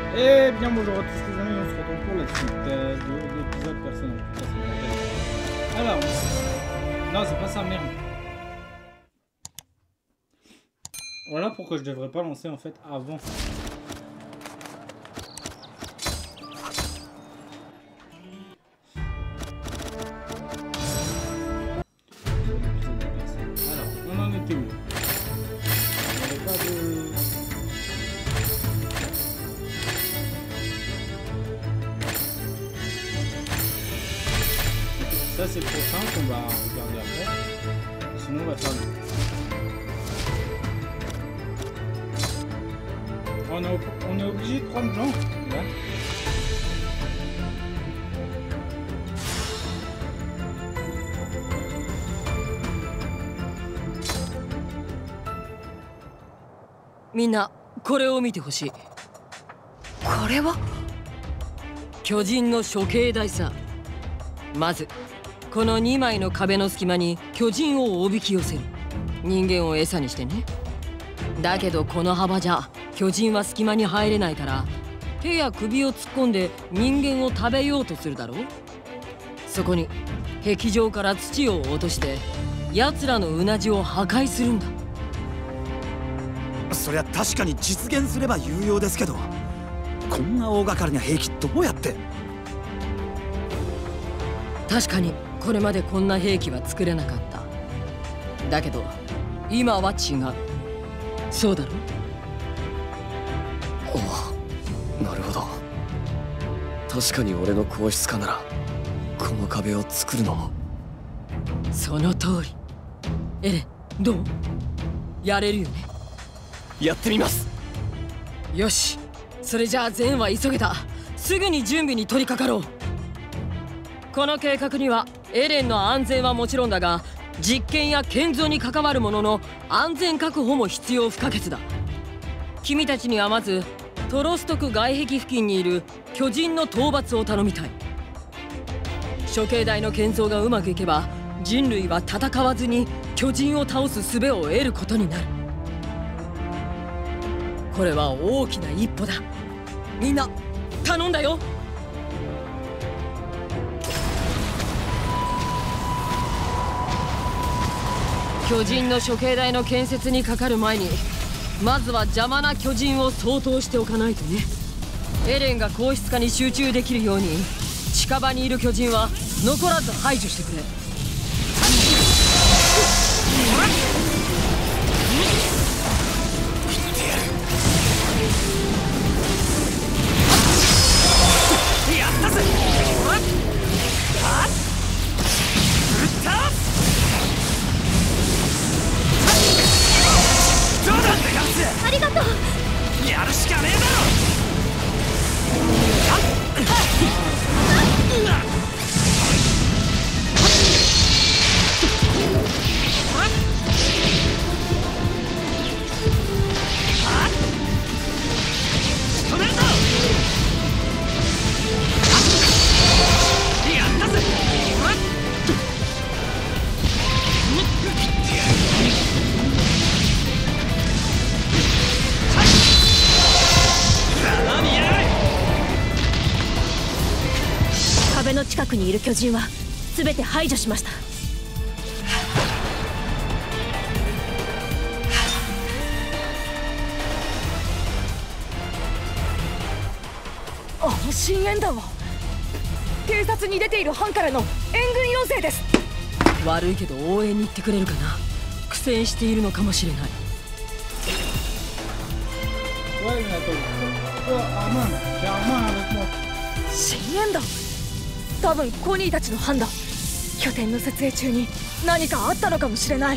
Eh bien bonjour à tous les amis, on se retrouve pour la suite de l'épisode personnel. Alors, non c'est pas ça, merde. Voilà pourquoi je devrais pas lancer en fait avant. Alors, on en était où? Il n'y avait pas de... Ça c'est le prochain qu'on va regarder après. Sinon on va faire le... On est obligé de prendre Jean. Là. みんなこれを見てほしい。これは巨人の処刑台さ。まずこの2枚の壁の隙間に巨人をおびき寄せる。人間を餌にしてね。だけどこの幅じゃ巨人は隙間に入れないから手や首を突っ込んで人間を食べようとするだろう。そこに壁上から土を落として奴らのうなじを破壊するんだ。 そりゃ確かに実現すれば有用ですけど、こんな大掛かりな兵器どうやって。 確かにこれまでこんな兵器は作れなかった。だけど今は違う。そうだろ。 おお、なるほど。確かに俺の硬質化ならこの壁を作るのも。 その通り。エレンどう？やれるよね？ やってみます。 よし、それじゃあ全は急げだ。すぐに準備に取り掛かろう。この計画にはエレンの安全はもちろんだが、実験や建造に関わる者の安全確保も必要不可欠だ。君たちにはまずトロストク外壁付近にいる巨人の討伐を頼みたい。処刑台の建造がうまくいけば人類は戦わずに巨人を倒す術を得ることになる。これは大きな一歩だ。みんな頼んだよ。巨人の処刑台の建設にかかる前にまずは邪魔な巨人を掃討しておかないとね。エレンが硬質化に集中できるように近場にいる巨人は残らず排除してくれ。 やったぜ。 ありがとう。 やるしかねえだろ。仕留めるぞ。やったぜ。 壁の近くにいる巨人は全て排除しました。 あの深淵団は偵察に出ている班からの援軍要請です。 悪いけど応援に行ってくれるかな。苦戦しているのかもしれない。 深淵団、多分コニーたちの班だ。拠点の設営中に何かあったのかもしれない。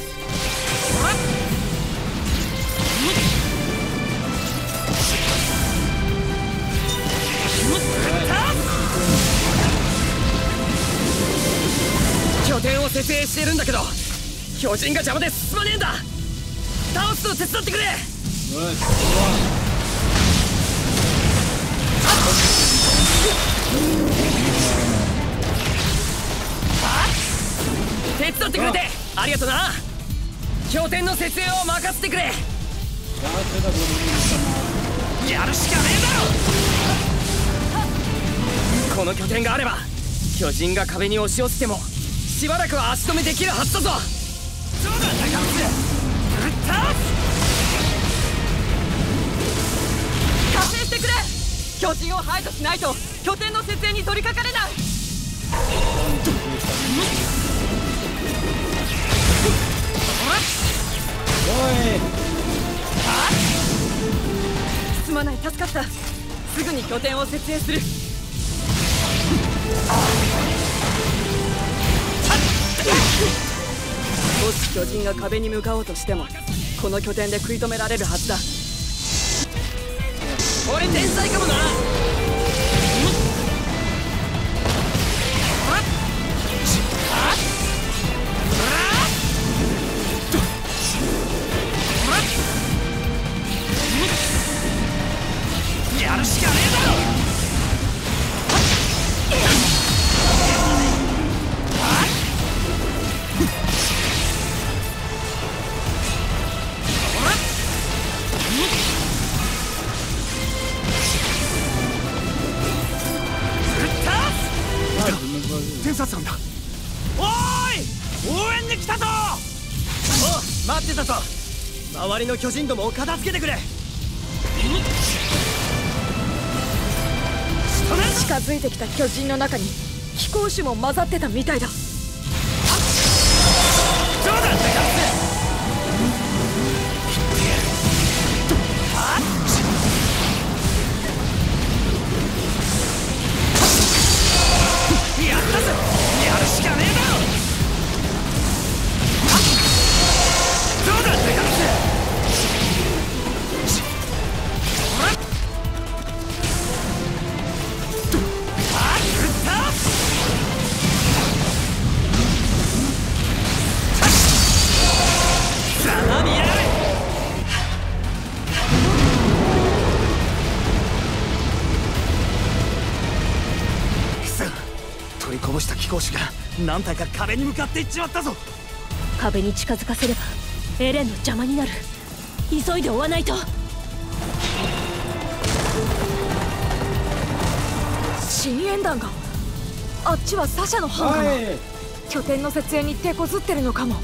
拠点を設営してるんだけど巨人が邪魔で進まねえんだ。倒すの手伝ってくれ。手伝ってくれてありがとな。拠点の設営を任せてくれ。 やるしかねえだろ。この拠点があれば巨人が壁に押し寄せてもしばらくは足止めできるはずだぞ。そうだ、高松、ぶっ倒す。 加勢してくれ。巨人を排除しないと拠点の設営に取り掛かれない。すまない、助かった。すぐに拠点を設営する。もし巨人が壁に向かおうとしてもこの拠点で食い止められるはずだ。俺天才かもな。 やるしかねえだろ。 偵察官だ。 おーい、応援に来たぞ。お、待ってたぞ。周りの巨人どもを片付けてくれ。 近づいてきた巨人の中に飛行種も混ざってたみたいだ。 そうだ、高津。やったぞ。やるしかねえだろ。そうだ、高津。 取りこぼした飛行士が何体か壁に向かっていっちまったぞ。 壁に近づかせればエレンの邪魔になる。急いで追わないと。 深淵団があっちはサシャの班かな。拠点の設営に手こずってるのかも。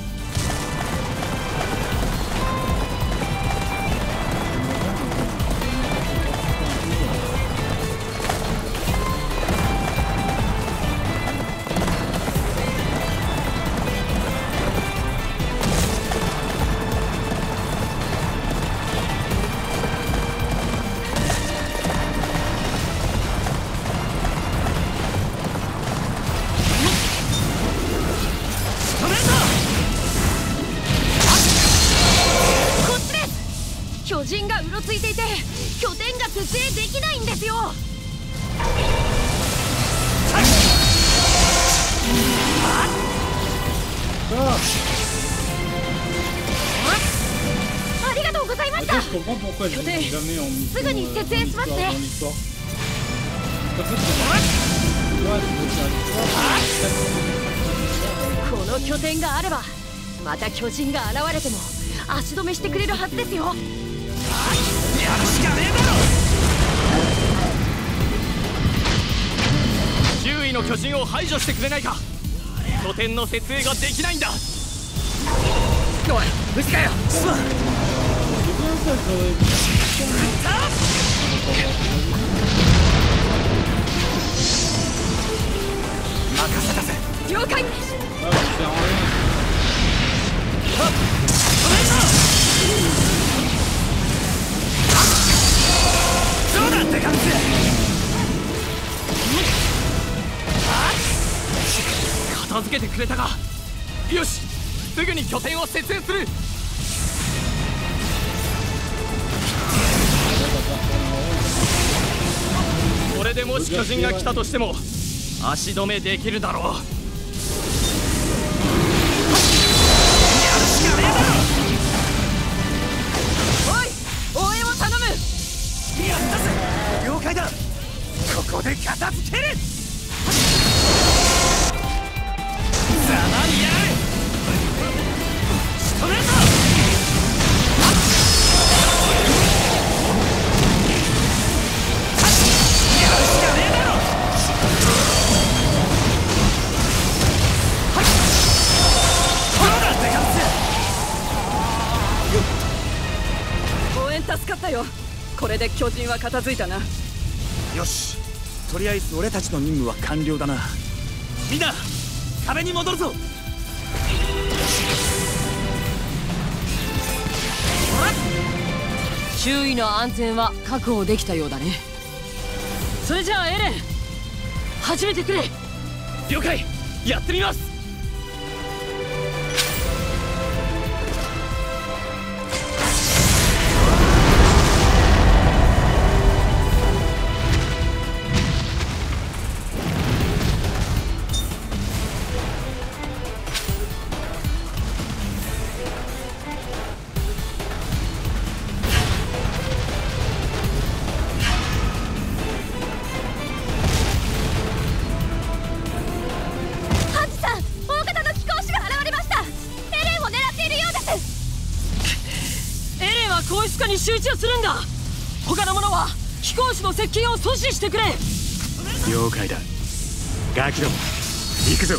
巨人がうろついていて拠点が設営できないんですよ。ありがとうございました。拠点すぐに設営しますね。この拠点があればまた巨人が現れても足止めしてくれるはずですよ。 やるしかねえだろ。周囲の巨人を排除してくれないか。拠点の設営ができないんだ。おい、無事かよ。すまん。任せたぜ。 了解。 そうだって感じ。片付けてくれたか。よし、すぐに拠点を設営する。これでもし巨人が来たとしても足止めできるだろう。やるしかねえだろ。 応援を頼む。 やったぜ。了解だ。ここで片付ける。ざまにやる。仕留めるぞ。 これで巨人は片付いたな。 よし、とりあえず俺たちの任務は完了だな。みんな壁に戻るぞ。 周囲の安全は確保できたようだね。それじゃあエレン、始めてくれ。 了解、やってみます。 に集中するんだ。他の者は飛行士の接近を阻止してくれ。 了解だ。ガキども行くぞ。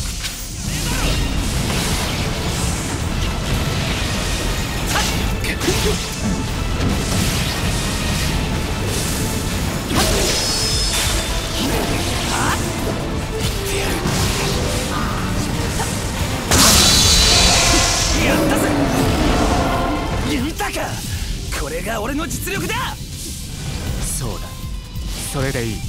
やったぜ。見たか、これが俺の実力だ。 そうだ、それでいい。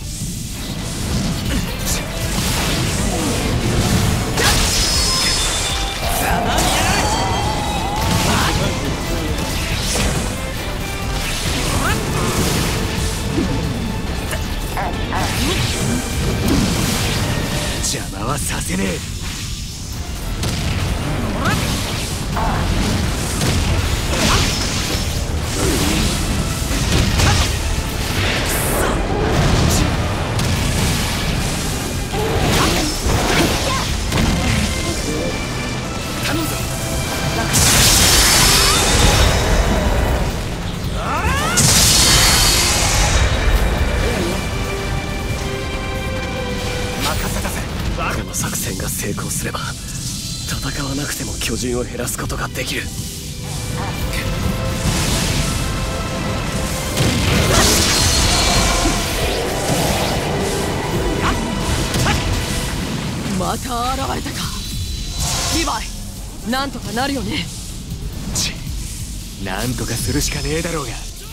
邪魔はさせねえ。 この作戦が成功すれば戦わなくても巨人を減らすことができる。 また現れたか。リヴァイ、なんとかなるよね。 なんとかするしかねえだろうが。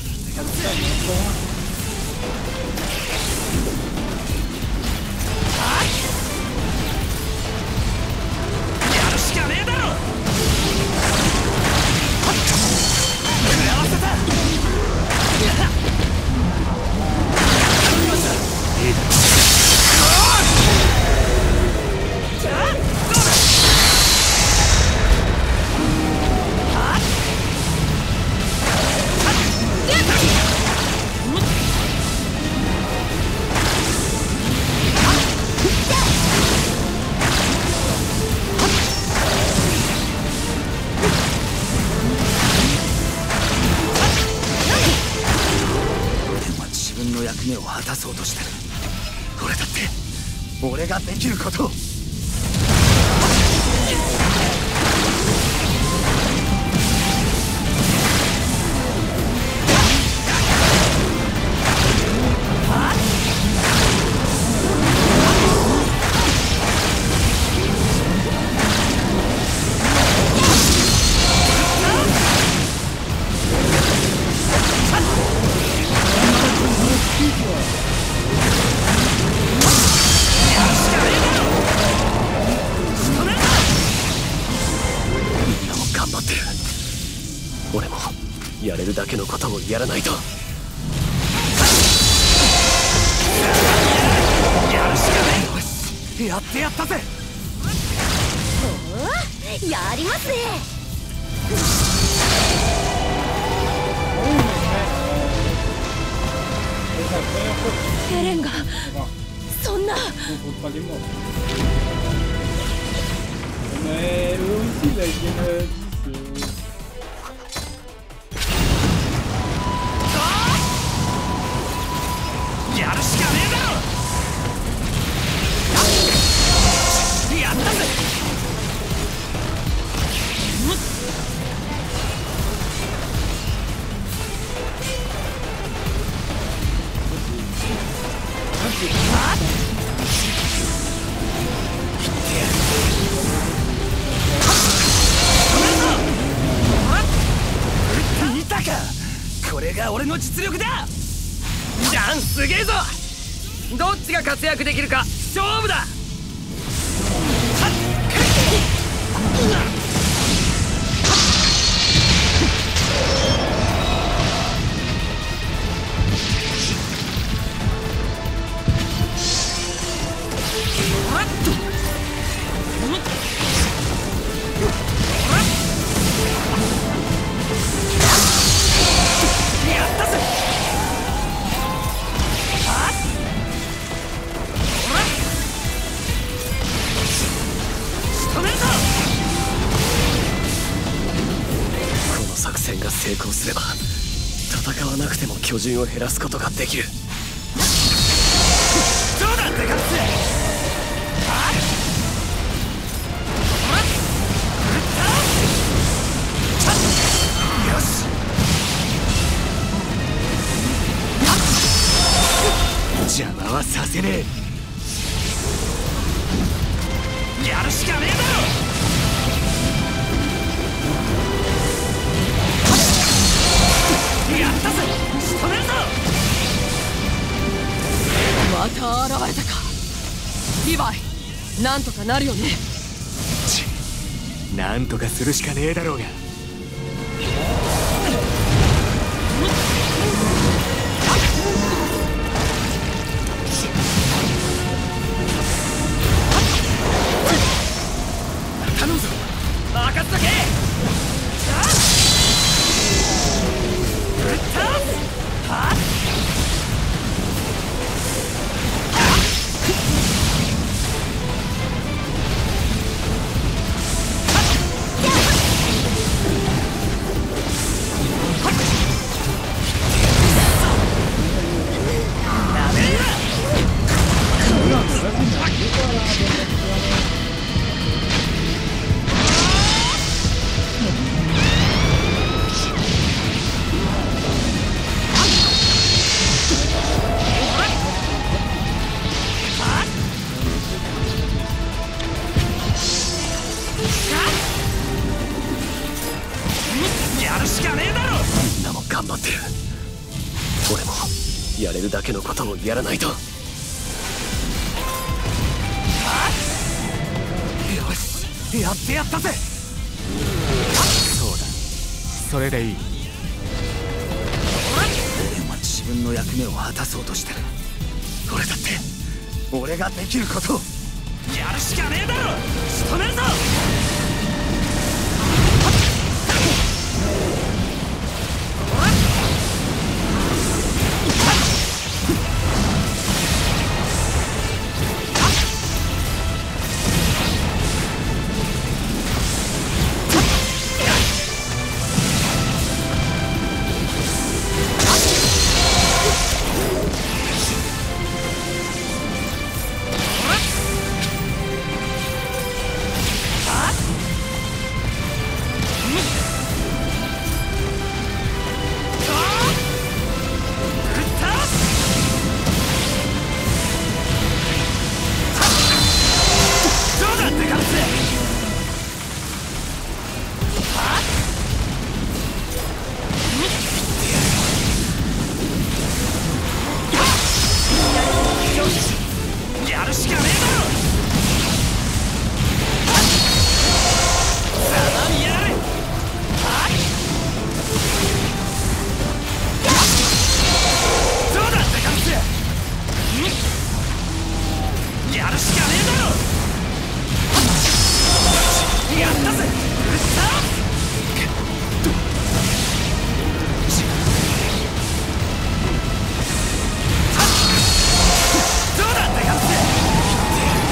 役目を果たそうとしてる。俺だって俺ができることを。 俺もやれるだけのことをやらないと。 やるしかねえ。やってやったぜ。 おお、やりますね。エレンがそんな。 やるしかねえだろ。やったぜ。 見たか、これが俺の実力だ。 ジャンすげえぞ。どっちが活躍できるか勝負だ。 成功すれば戦わなくても巨人を減らすことができる。 どうだデカッツ。よし、邪魔はさせねえ。やるしかねえだろ。やったぜ、仕留めるぞ。 また現れたか。リヴァイ、なんとかなるよね。 なんとかするしかねえだろうが。頼むぞ、任せとけ。やるしかねえだろ。 みんなも頑張ってる。俺もやれるだけのことをやらないと。よし、やってやったぜ。そうだ、それでいい。俺は自分の役目を果たそうとしてる。俺だって俺ができることをやるしかねえだろ。仕留めるぞ。やるしかねえだろ。ざまみやがれ。どうだデカッツ。やるしかねえだろ。やったぜ。撃った。どうだデカッツ。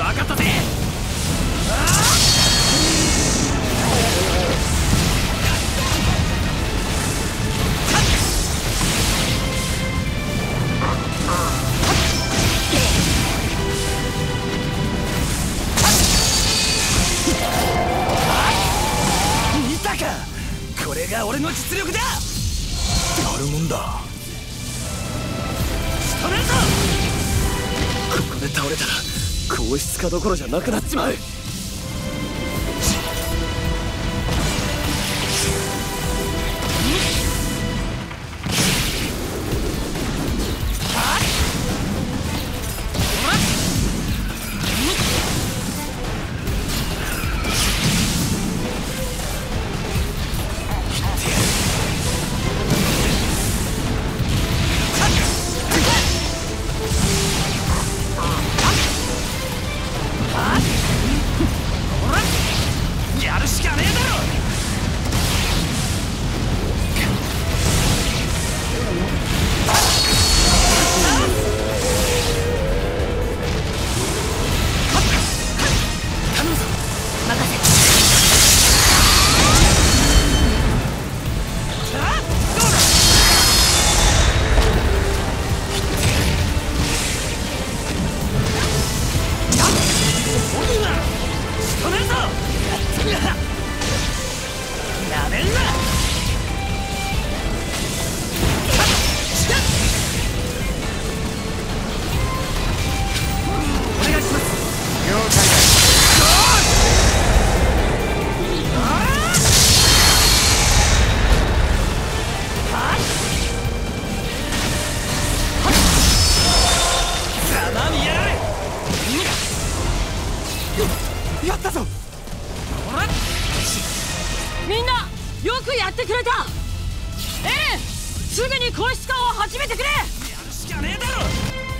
分かったぜ。見たか、これが俺の実力だ。やるもんだ。仕留めるぞ。ここで倒れたら硬質化どころじゃなくなっちまう。やるしかねえだろ。頼むぞ。 任せ。 どうだ。仕留めるぞ。なめんな。お願いします。了解だ。ざまみやがれ。やったぞ。 みんなよくやってくれた。エレン、すぐに硬質化を始めてくれ。 やるしかねえだろ。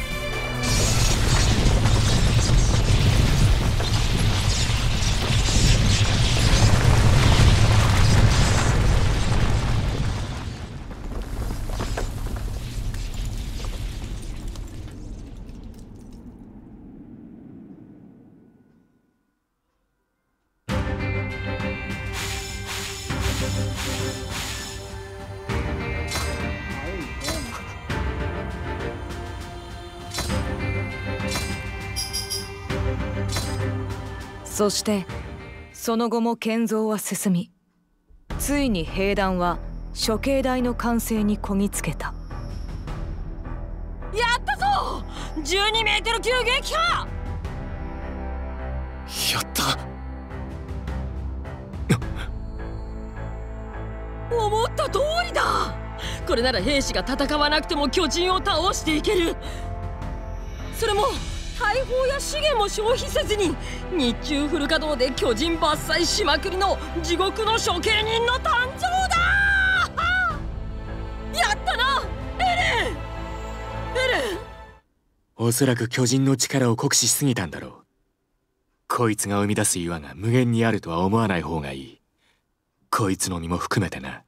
そしてその後も建造は進み、ついに兵団は処刑台の完成にこぎつけた。 やったぞ。12メートル級撃破。 やった。 思った通りだ。これなら兵士が戦わなくても巨人を倒していける。それも大砲や資源も消費せずに日中フル稼働で巨人伐採しまくりの地獄の処刑人の誕生だ。やったな、エレン。 おそらく巨人の力を酷使しすぎたんだろう。こいつが生み出す岩が無限にあるとは思わない方がいい。こいつの身も含めてな。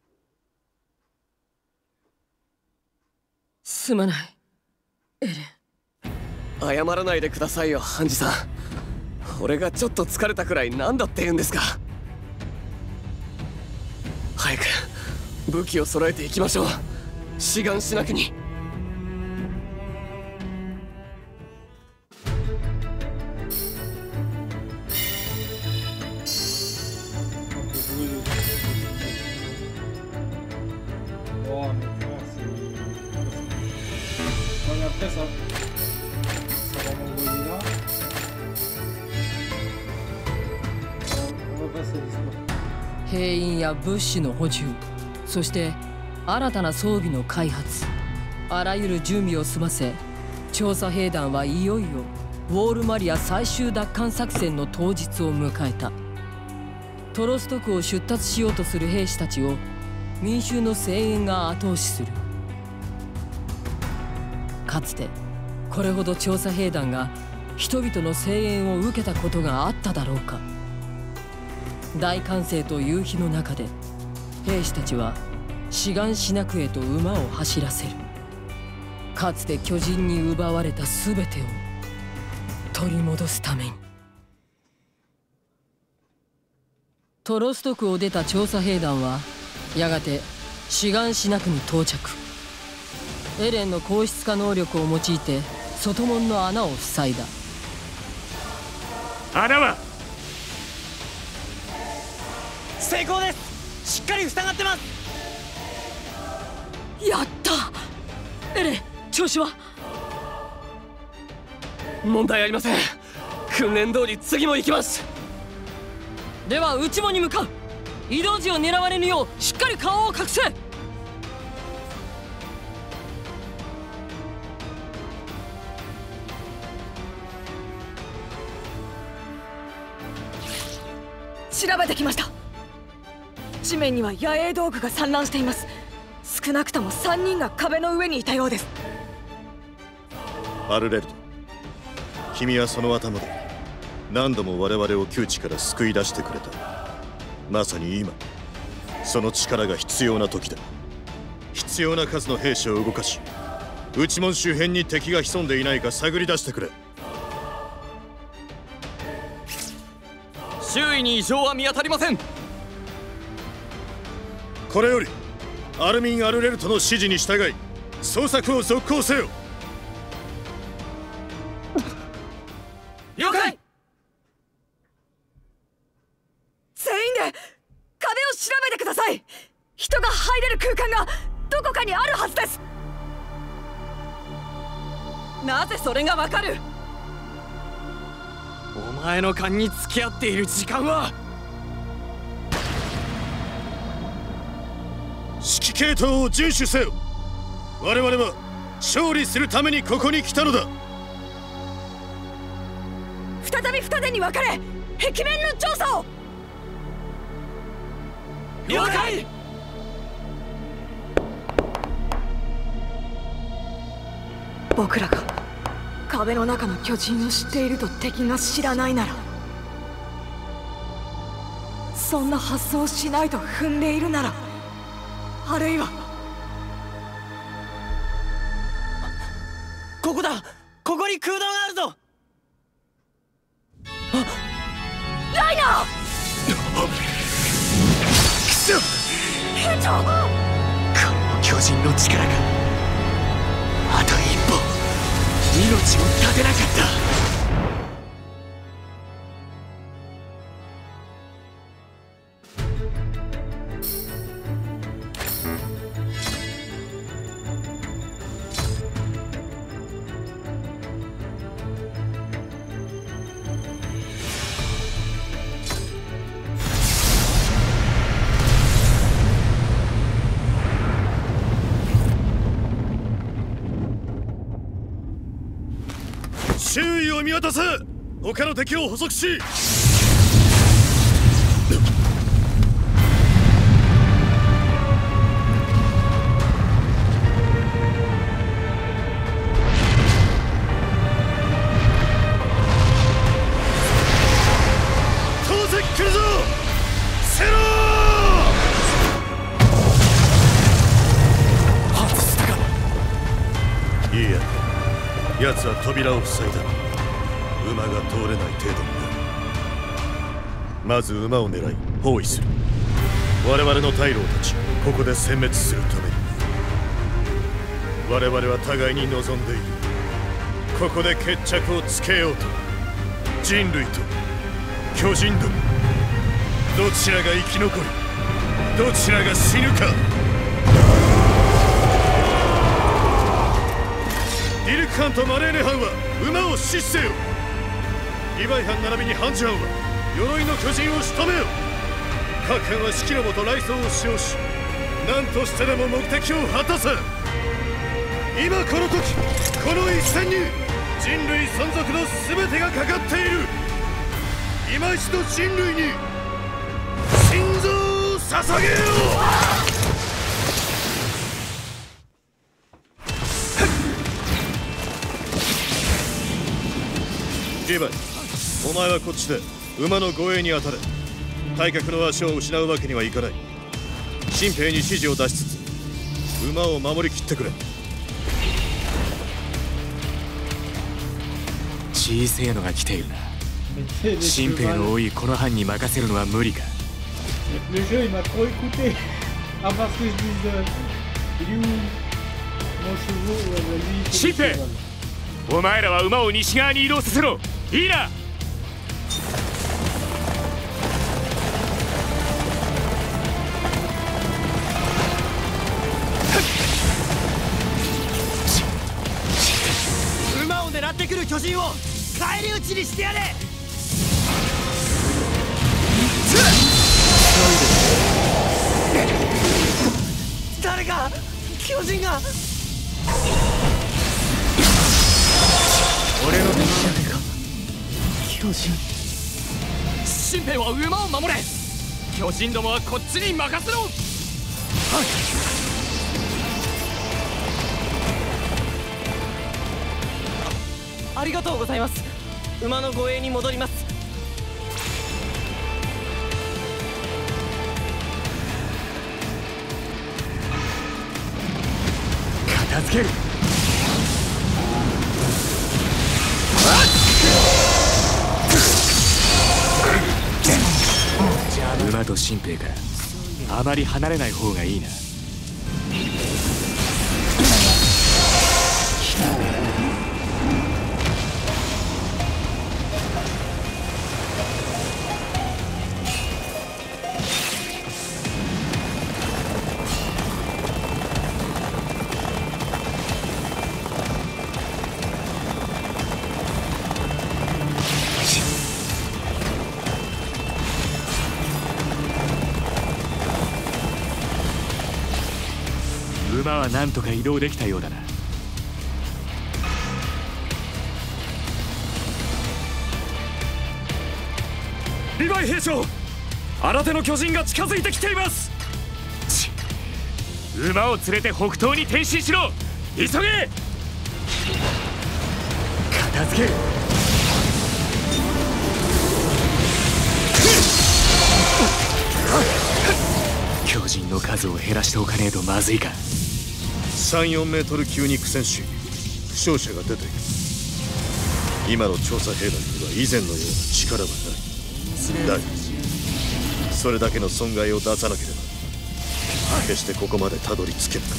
すまない、エレン。 謝らないでくださいよ、ハンジさん。俺がちょっと疲れたくらいなんだって言うんですか。早く武器を揃えていきましょう。志願しなきに。 兵員や物資の補充、そして新たな装備の開発、あらゆる準備を済ませ、調査兵団はいよいよウォールマリア最終奪還作戦の当日を迎えた。トロスト区を出立しようとする兵士たちを民衆の声援が後押しする。かつてこれほど調査兵団が人々の声援を受けたことがあっただろうか。大歓声と夕日の中で兵士たちはシガンシナクへと馬を走らせる。かつて巨人に奪われた全てを取り戻すために。トロスト区を出た調査兵団はやがてシガンシナ区に到着。エレンの硬質化能力を用いて外門の穴を塞いだ。 穴は成功です。しっかり塞がってます。 やった。エレン、調子は？ 問題ありません。訓練通り次も行きます。 では内門に向かう。移動時を狙われぬようしっかり顔を隠せ。 調べてきました。地面には野営道具が散乱しています。少なくとも3人が壁の上にいたようです。 アルレルド、君はその頭で何度も我々を窮地から救い出してくれた。まさに今その力が必要な時だ。必要な数の兵士を動かし、内門周辺に敵が潜んでいないか探り出してくれ。 周囲に異常は見当たりません。 これよりアルミン・アルレルトの指示に従い捜索を続行せよ。 了解。 全員で壁を調べてください。人が入れる空間がどこかにあるはずです。 なぜそれがわかる？ お前の勘に付き合っている時間は。 指揮系統を遵守せよ。我々は勝利するためにここに来たのだ。 再び二手に分かれ壁面の調査を。 了解。 僕らが壁の中の巨人を知っていると敵が知らないなら、そんな発想をしないと踏んでいるなら、あるいはここだ。ここに空洞があるぞ。 ライナー！兵長！ この巨人の力があと一歩命を絶てなかった。 周囲を見渡せ。他の敵を捕捉し。投石来るぞ。セロー。 外したか。 いいや、奴は扉を塞いだ。馬が通れない程度にな。まず馬を狙い包囲する。我々の退路を断ちここで殲滅するために。我々は互いに望んでいる。ここで決着をつけようと。人類と巨人ども、どちらが生き残りどちらが死ぬか。ディルク藩とマレーネ藩は馬を死守せよ。リヴァイ藩並びにハンジ藩は鎧の巨人を仕留めよ。各藩は士気のもと雷槍を使用し、何としてでも目的を果たせ。今この時この一戦に人類存続の全てがかかっている。今一度人類に心臓を捧げよう。リヴァイ、お前はこっちで馬の護衛に当たれ。対角の足を失うわけにはいかない。新兵に指示を出しつつ馬を守りきってくれ。 小せえのが来ているな。新兵の多いこの班に任せるのは無理か。 Le jeu il m'a trop écouté. À part ce que je disais. Liu, mon chevaux, lui. 新兵、お前らは馬を西側に移動させろ。いいな。 馬を狙ってくる巨人を返り討ちにしてやれ。誰か巨人が。 俺の敵じゃねえか。 巨人。 新兵は馬を守れ。巨人どもはこっちに任せろ。はい。 ありがとうございます。馬の護衛に戻ります。 片付ける。馬と新兵からあまり離れない方がいいな。馬は何とか移動できたようだな。 リヴァイ兵長、新手の巨人が近づいてきています。 馬を連れて北東に転進しろ。急げ。片付ける。巨人の数を減らしておかねえとまずいか。 3、4メートル級に苦戦し負傷者が出ている。今の調査兵団には以前のような力はない。だがそれだけの損害を出さなければ決してここまでたどり着けなかった。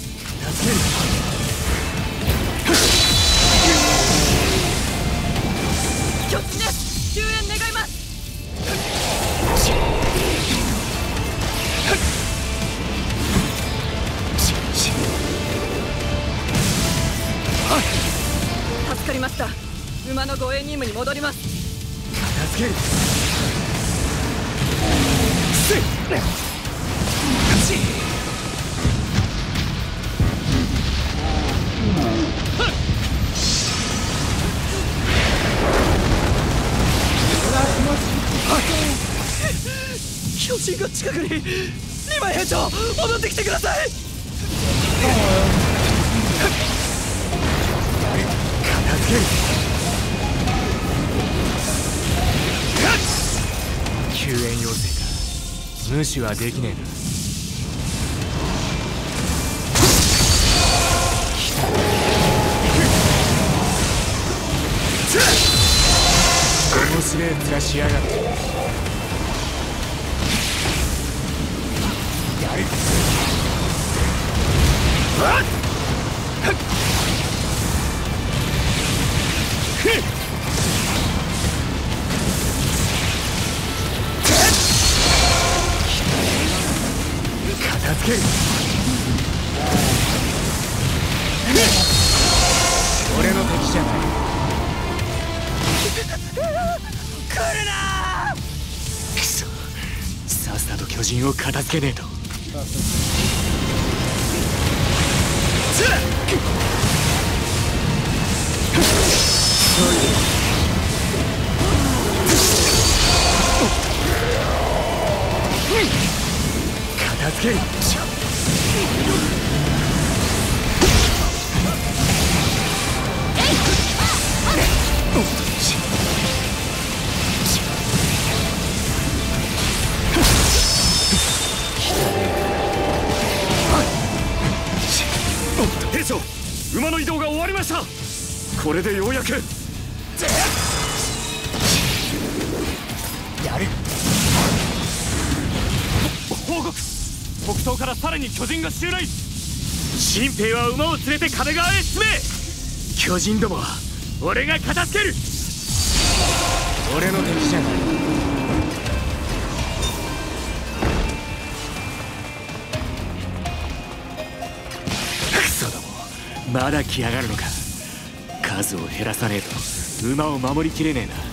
巨人です。救援願います。助かりました。馬の護衛任務に戻ります。 片付ける。 巨人が近くに。リヴァイ兵長、戻ってきてください。 片付ける。救援要請か。無視はできねえな。面白い面しやがって。やる。片付ける。俺の敵じゃない。 来るな。 くそ、さっさと巨人を片付けねえと。片付ける。 兵長、馬の移動が終わりました。これでようやく。 やる。 報告、北東からさらに巨人が襲来。新兵は馬を連れて壁側へ進め。巨人どもは俺が片付ける。 俺の敵じゃない。クソども、まだ来やがるのか。数を減らさねえと馬を守りきれねえな。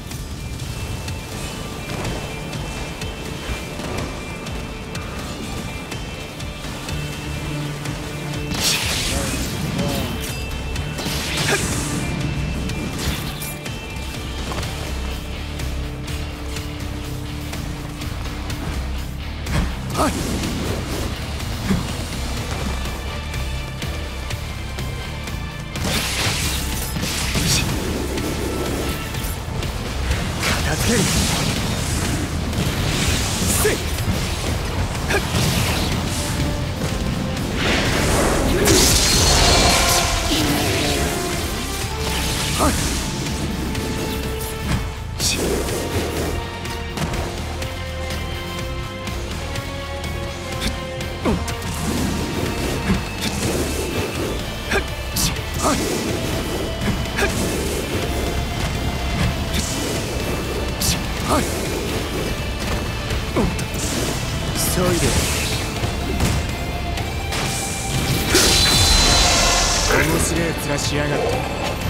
面白いやつがしやがって。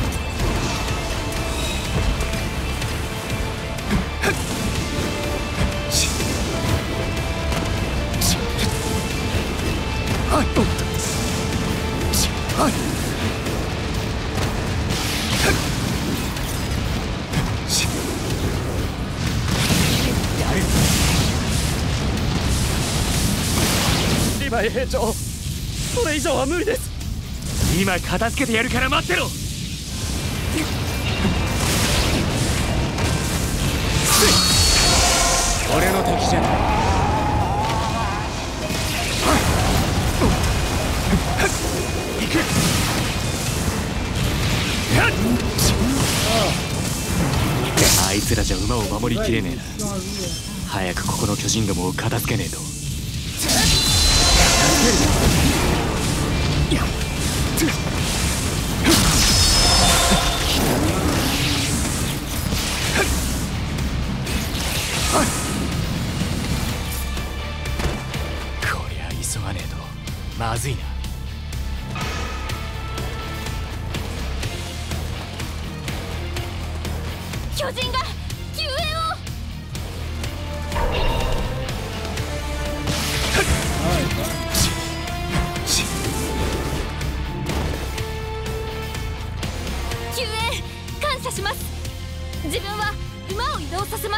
リヴァイ兵長、それ以上は無理です。 今片付けてやるから待ってろ。俺の敵じゃない。行く。あいつらじゃ馬を守りきれねえな。早くここの巨人どもを片付けねえと。こりゃ急がねえとまずいな。 巨人が救援を。救援感謝します。自分は馬を移動させます。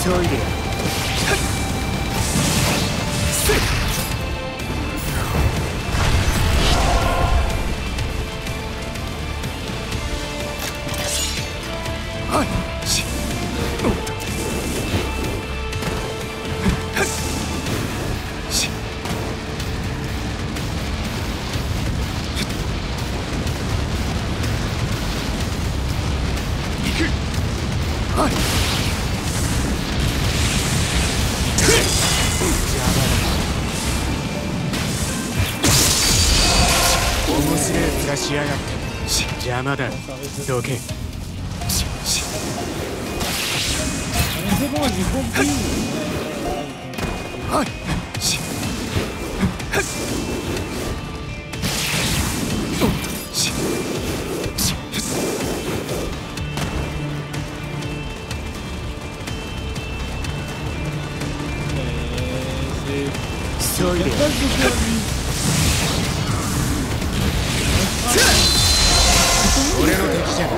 急いでやる。 しやがって。邪魔だ。どけ。 急いで。 俺の敵じゃない。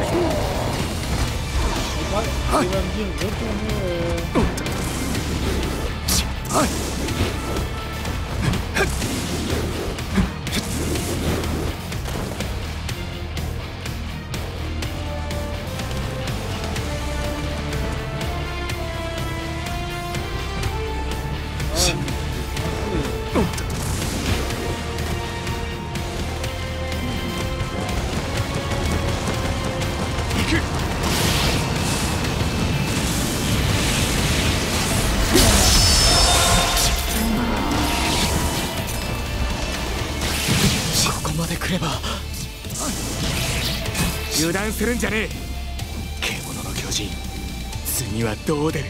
油断するんじゃねえ。獣の巨人、次はどう出る。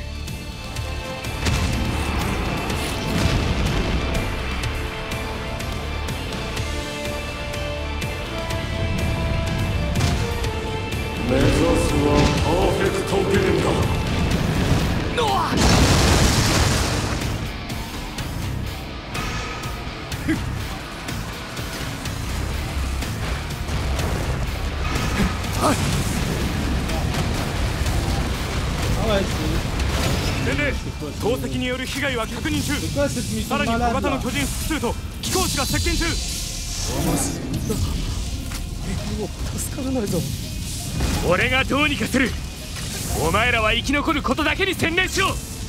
目指すはパーフェクトゲームだ。 伝令、投石による被害は確認中。さらに小型の巨人複数と飛行士が接近中。 助からないぞ。 俺がどうにかする。お前らは生き残ることだけに専念しろ。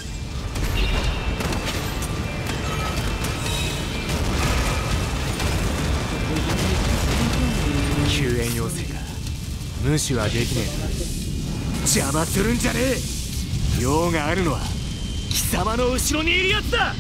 救援要請か。無視はできねえ。邪魔するんじゃねえ。用があるのは貴様の後ろにいるやつだ。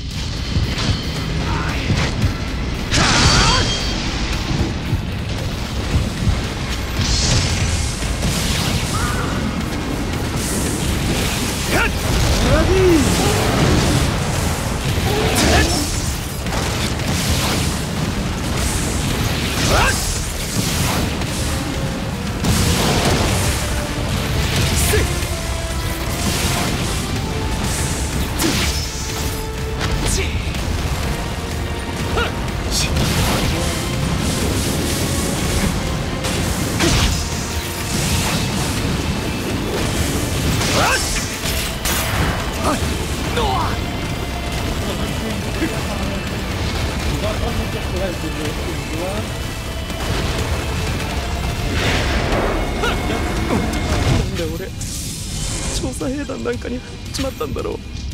なんで俺調査兵団なんかに入っちまったんだろう。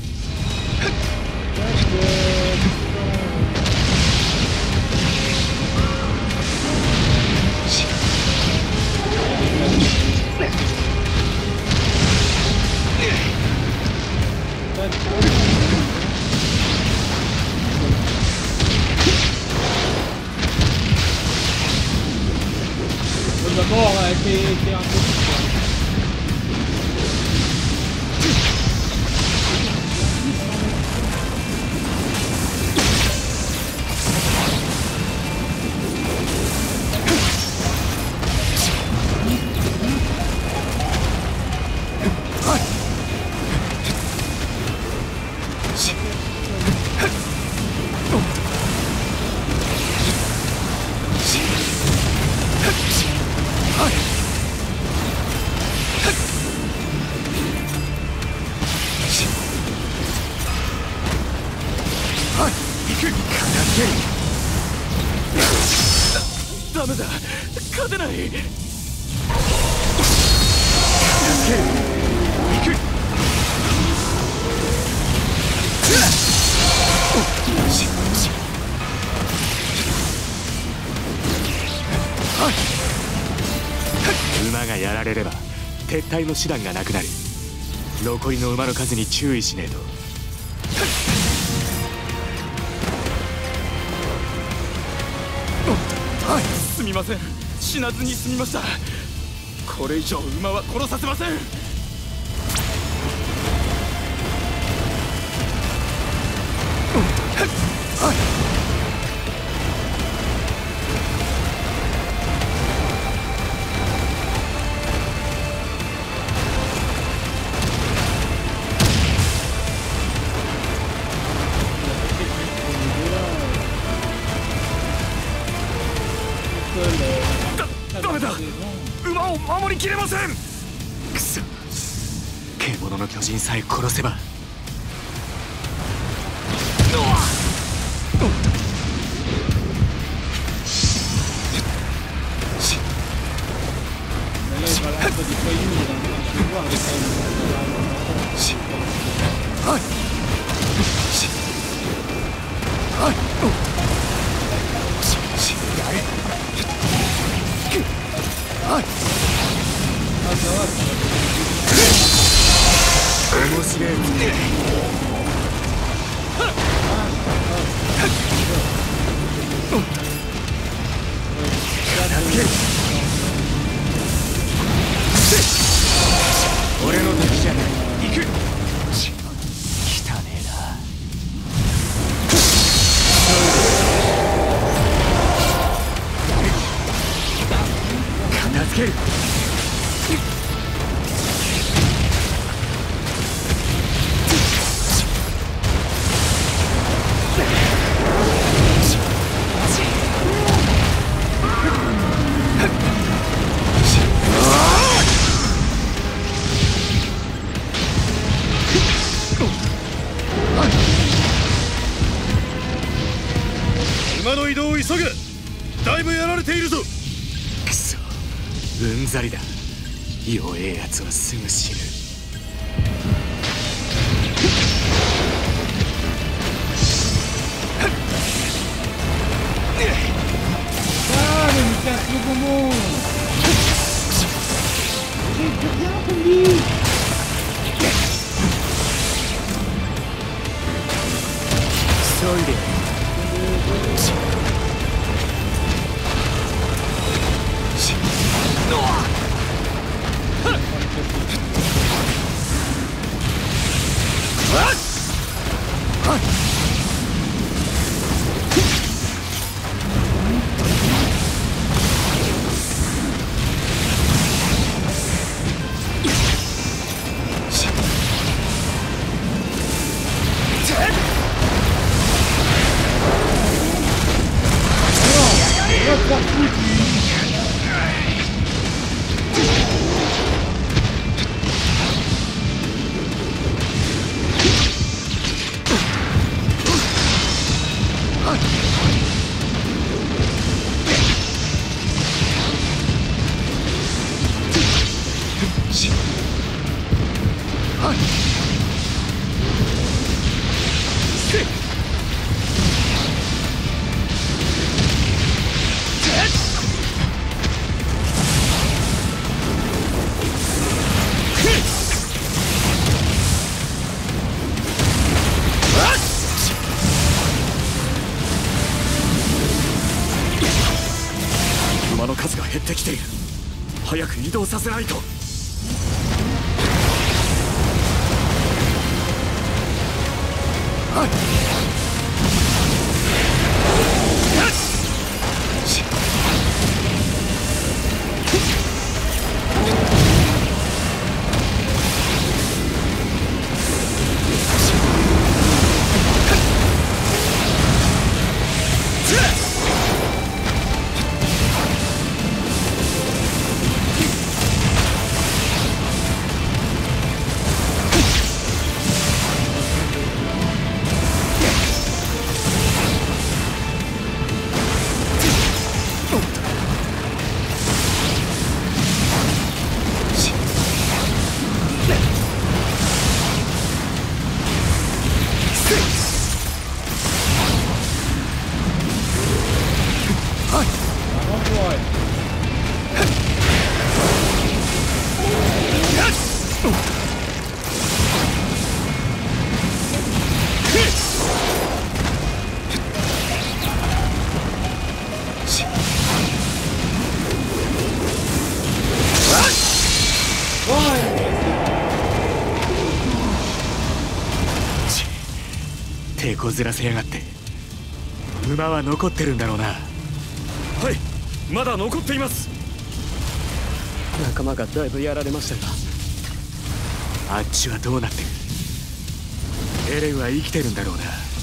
D'abord, t'es un peu... ダメだ、勝てない。 馬がやられれば撤退の手段がなくなる。残りの馬の数に注意しねえと。 はい、すみません。死なずに済みました。これ以上馬は殺させません。はい。ダメだ、馬を守りきれません。 くそ、獣の巨人さえ殺せば。面白い。俺の敵じゃない。行く。汚ねえな。片付ける。 馬の移動を急ぐ。だいぶやられているぞ。 くそ、うんざりだ。弱えやつはすぐ死ぬ。 Ah, mais me casse le bonbon. J'ai rien compris. 馬の数が減ってきている。早く移動させないと。はい。 手こずらせやがって。馬は残ってるんだろうな。 はい、まだ残っています。 仲間がだいぶやられましたが。 あっちはどうなってる？エレンは生きてるんだろうな。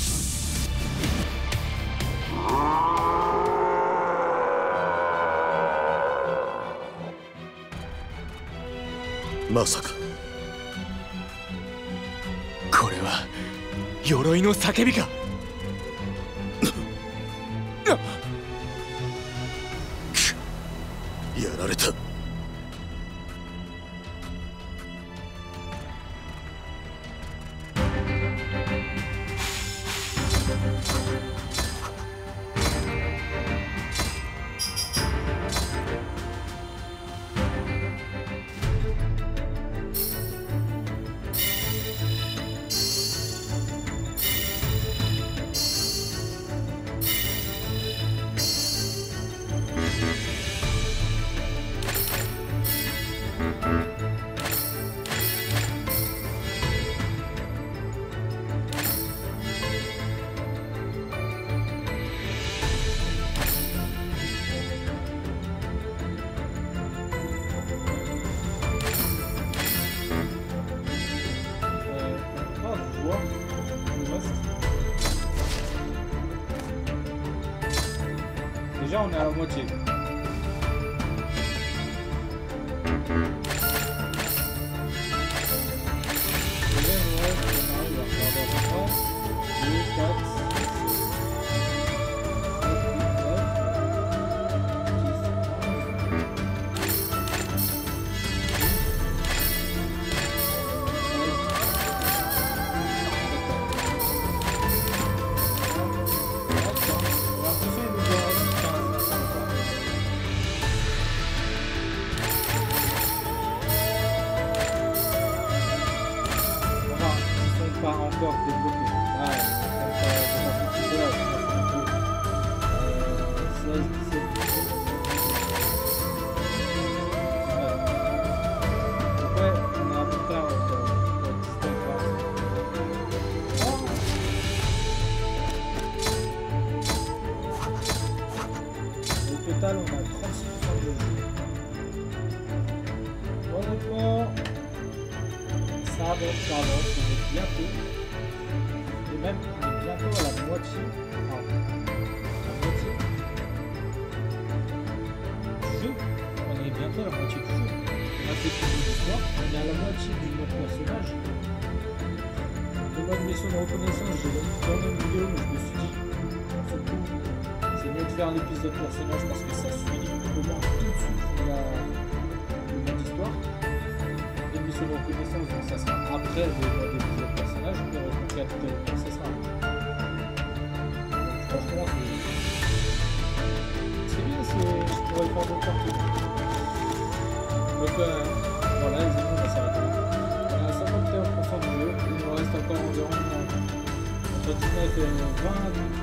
まさかこれは鎧の叫びか。 やられた。 Déjà, on est à la moitié. Total, on a 36% de jeu. Honnêtement, ça avance, on est bientôt. Et même, on est bientôt à la moitié. Enfin, la moitié du jeu. On est bientôt à la moitié du jeu. On a fait toute l'histoire, on est à la moitié du notre personnage. Demande mission de reconnaissance, j'ai tourné une vidéo, mais je me suis dit, surtout, c'est mieux de faire un épisode personnage parce que ça suit au moins tout de suite le mode histoire. Les missions de reconnaissance, donc ça sera après le mode épisode personnage, et reconquête de territoire, ça sera après. Donc franchement, c'est bien, je pourrais le faire de partout. Donc voilà, les amis, on va s'arrêter. On a 51% du jeu, il nous reste encore environ entre 19 et 20